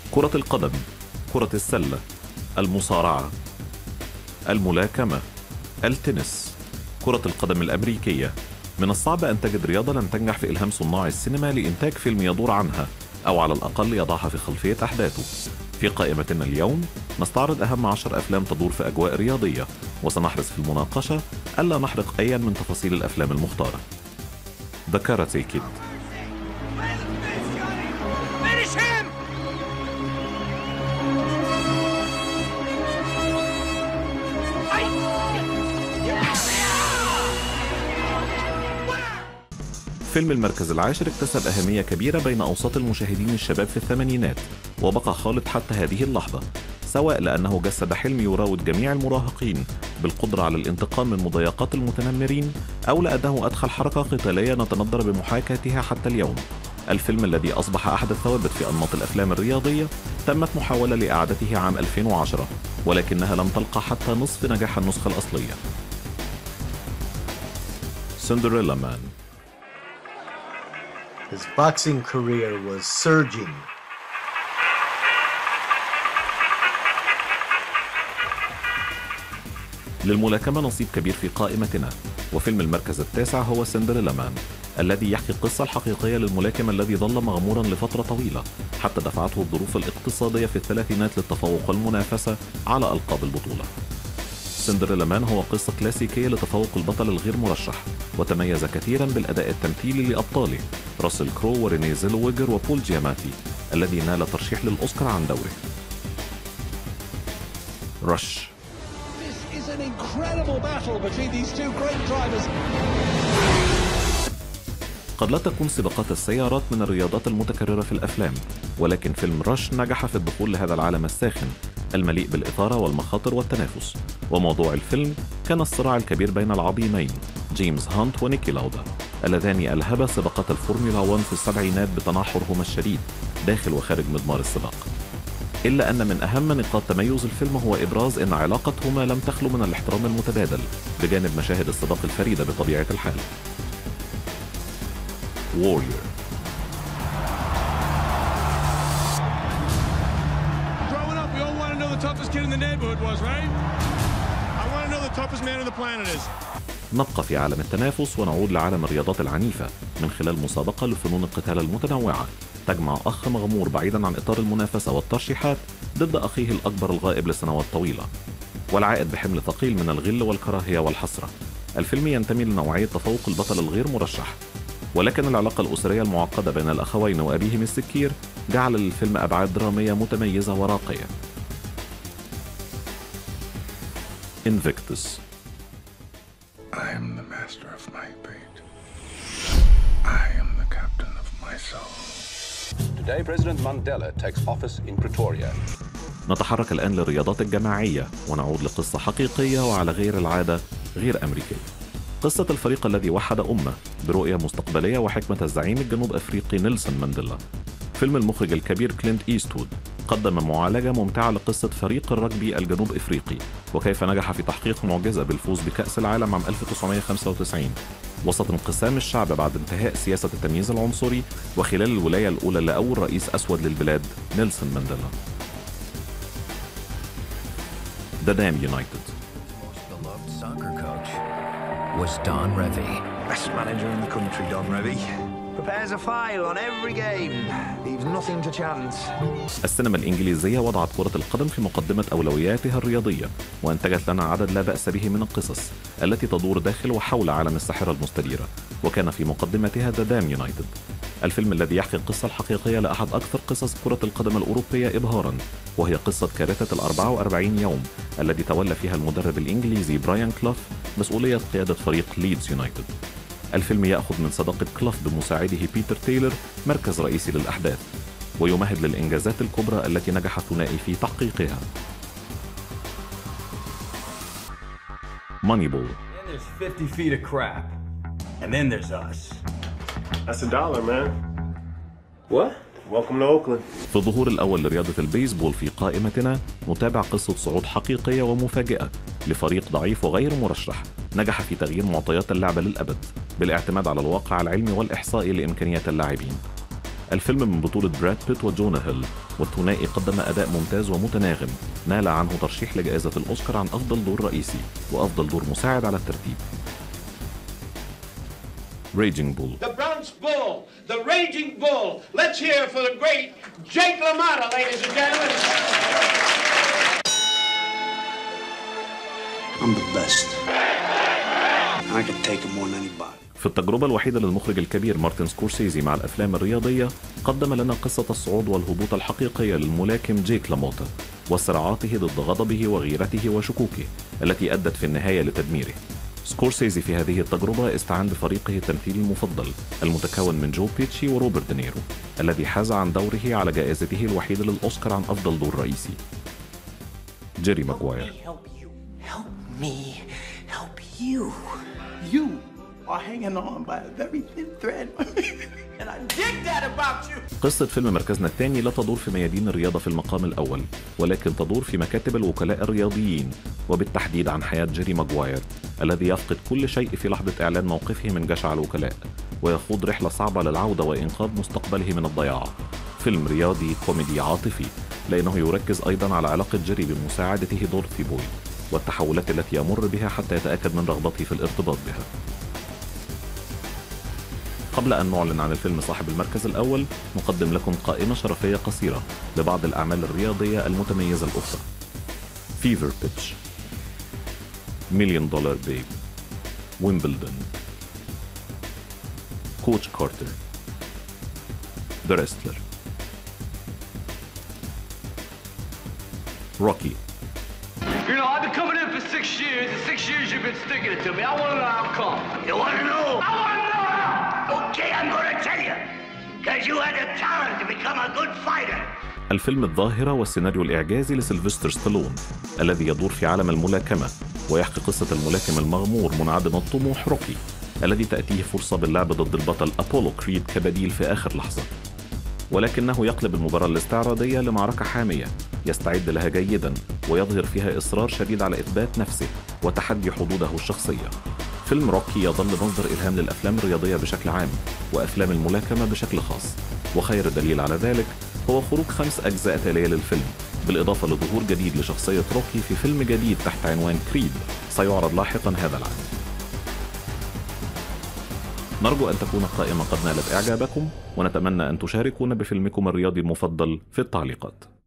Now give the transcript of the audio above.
كرة القدم، كرة السلة، المصارعة، الملاكمة، التنس، كرة القدم الأمريكية. من الصعب أن تجد رياضة لم تنجح في إلهام صناع السينما لإنتاج فيلم يدور عنها أو على الأقل يضعها في خلفية أحداثه. في قائمتنا اليوم نستعرض أهم 10 أفلام تدور في أجواء رياضية، وسنحرص في المناقشة ألا نحرق أيا من تفاصيل الأفلام المختارة. The Karate Kid. فيلم المركز العاشر اكتسب أهمية كبيرة بين أوساط المشاهدين الشباب في الثمانينات، وبقى خالد حتى هذه اللحظة، سواء لأنه جسد حلم يراود جميع المراهقين بالقدرة على الانتقام من مضايقات المتنمرين، أو لأنه أدخل حركة قتالية نتندر بمحاكاتها حتى اليوم. الفيلم الذي أصبح أحد الثوابت في أنماط الأفلام الرياضية تمت محاولة لإعادته عام 2010، ولكنها لم تلقى حتى نصف نجاح النسخة الأصلية. سندريلا مان. His boxing career was surging. للملاكمة نصيب كبير في قائمتنا، وفيلم المركز التاسع هو سندريلا مان، الذي يحكي القصة الحقيقية للملاكم الذي ظل مغمورا لفترة طويلة حتى دفعته الظروف الاقتصادية في الثلاثينات للتفوق والمنافسة على ألقاب البطولة. سندريلا مان هو قصة كلاسيكية لتفوق البطل الغير مرشح، وتميز كثيرا بالأداء التمثيلي لأبطاله راسل كرو وريني زيلويجر وبول جياماتي، الذي نال ترشيح للأوسكار عن دوره. رش. قد لا تكون سباقات السيارات من الرياضات المتكررة في الأفلام، ولكن فيلم رش نجح في الدخول لهذا العالم الساخن المليء بالإثارة والمخاطر والتنافس. وموضوع الفيلم كان الصراع الكبير بين العظيمين جيمس هانت ونيكي لاودا، اللذان ألهبا سباقات الفورمولا 1 في السبعينات بتنحرهما الشديد داخل وخارج مضمار السباق. إلا أن من أهم نقاط تميز الفيلم هو إبراز أن علاقتهما لم تخلو من الاحترام المتبادل بجانب مشاهد السباق الفريدة بطبيعة الحال. Warrior. Growing up, we all want to know the toughest kid in the neighborhood was, right? I want to know the toughest man on the planet is. نبقى في عالم التنافس ونعود لعالم الرياضات العنيفة من خلال مسابقة لفنون القتال المتنوعة تجمع أخ مغمور بعيدا عن إطار المنافسة والترشيحات ضد أخيه الأكبر الغائب لسنوات طويلة، والعائد بحمل ثقيل من الغل والكراهية والحسرة. الفيلم ينتمي لنوعية تفوق البطل الغير مرشح، ولكن العلاقة الأسرية المعقدة بين الأخوين وأبيهم السكير جعل للفيلم أبعاد درامية متميزة وراقية. Invictus. I am the master of my fate. I am the captain of my soul. Today, President Mandela takes office in Pretoria. نتحرك الآن للرياضات الجماعية ونعود لقصة حقيقية وعلى غير العادة غير أمريكية. قصة الفريق الذي وحد أمة برؤية مستقبلية وحكمة الزعيم الجنوب أفريقي نيلسون مانديلا. فيلم المخرج الكبير كلينت إيستوود قدم معالجة ممتعة لقصة فريق الرجبي الجنوب أفريقي وكيف نجح في تحقيق معجزة بالفوز بكأس العالم عام 1995 وسط انقسام الشعب بعد انتهاء سياسة التمييز العنصري وخلال الولاية الأولى لأول رئيس أسود للبلاد نيلسون مانديلا. The Dam United. Was Don Revie. Best manager in the country, Don Revie. Prepares a file on every game. Leaves nothing to chance. السينما الإنجليزية وضعت كرة القدم في مقدمة أولوياتها الرياضية، وأنتجت لنا عدد لا بأس به من القصص التي تدور داخل وحول عالم الساحرة المستديرة، وكان في مقدمتها The Dam United، الفيلم الذي يحكي القصة الحقيقية لأحد أكثر قصص كرة القدم الأوروبية إبهاراً، وهي قصة كارثة 44 يوم الذي تولى فيها المدرب الإنجليزي برايان كلوف مسؤولية قيادة فريق ليدز يونايتد. الفيلم يأخذ من صداقة كلوف بمساعده بيتر تايلر مركز رئيسي للأحداث، ويمهد للإنجازات الكبرى التي نجح الثنائي في تحقيقها. Moneyball. Then there's 50 feet of crap. And then there's us. That's $1, man. What? Welcome to Oakland. في الظهور الأول لرياضة البيسبول في قائمتنا نتابع قصة صعود حقيقية ومفاجئة لفريق ضعيف وغير مرشح نجح في تغيير معطيات اللعبة للأبد بالاعتماد على الواقع العلمي والإحصائي لإمكانيات اللاعبين. الفيلم من بطولة براد بيت وجونا هيل، والثنائي قدم أداء ممتاز ومتناغم نال عنه ترشيح لجائزة الأوسكار عن أفضل دور رئيسي وأفضل دور مساعد على الترتيب. Raging Bull. The Bronx Bull, the Raging Bull. Let's hear for the great Jake LaMotta, ladies and gentlemen. I'm the best. I can take him more than anybody. في التجربة الوحيدة للمخرج الكبير مارتن سكورسيزي مع الأفلام الرياضية، قدم لنا قصة الصعود والهبوط الحقيقية للملاكم جيك لاموتا وصراعاته ضد غضبه وغيرته وشكوكه التي أدت في النهاية لتدميره. سكورسيزي في هذه التجربة استعان بفريقه التمثيلي المفضل المتكون من جو بيتشي وروبرت دينيرو الذي حاز عن دوره على جائزته الوحيدة للأوسكار عن أفضل دور رئيسي. جيري ماغواير. قصة فيلم مركزنا الثاني لا تدور في ميادين الرياضة في المقام الأول، ولكن تدور في مكاتب الوكلاء الرياضيين، وبالتحديد عن حياة جيري ماغواير الذي يفقد كل شيء في لحظة إعلان موقفه من جشع الوكلاء، ويخوض رحلة صعبة للعودة وإنقاذ مستقبله من الضياع. فيلم رياضي كوميدي عاطفي، لأنه يركز أيضا على علاقة جيري بمساعدته دورثي بوي والتحولات التي يمر بها حتى يتأكد من رغبته في الارتباط بها. قبل أن نعلن عن الفيلم صاحب المركز الأول، نقدم لكم قائمة شرفية قصيرة لبعض الأعمال الرياضية المتميزة الأخرى. فيفر بيتش، مليون دولار بيب، ويمبلدون، كوتش كارتر، ذا ريستلر، روكي. You know, I've been coming in for 6 years, and 6 years you've been sticking it to me. I want to know how come. You want to know? I want to know how! Okay, I'm going to tell you. Because you had the talent to become a good fighter. الفيلم الظاهرة والسيناريو الإعجازي لسيلفستر ستالون الذي يدور في عالم الملاكمة، ويحكي قصة الملاكم المغمور منعدم الطموح روكي الذي تأتيه فرصة باللعب ضد البطل أبولو كريد كبديل في آخر لحظة، ولكنه يقلب المباراة الاستعراضية لمعركة حامية يستعد لها جيدا ويظهر فيها إصرار شديد على إثبات نفسه وتحدي حدوده الشخصية. فيلم روكي يظل مصدر إلهام للأفلام الرياضية بشكل عام وأفلام الملاكمة بشكل خاص، وخير دليل على ذلك هو خروج 5 أجزاء تالية للفيلم، بالإضافة لظهور جديد لشخصية روكي في فيلم جديد تحت عنوان كريد سيعرض لاحقا هذا العام. نرجو أن تكون القائمة قد نالت إعجابكم، ونتمنى أن تشاركونا بفيلمكم الرياضي المفضل في التعليقات.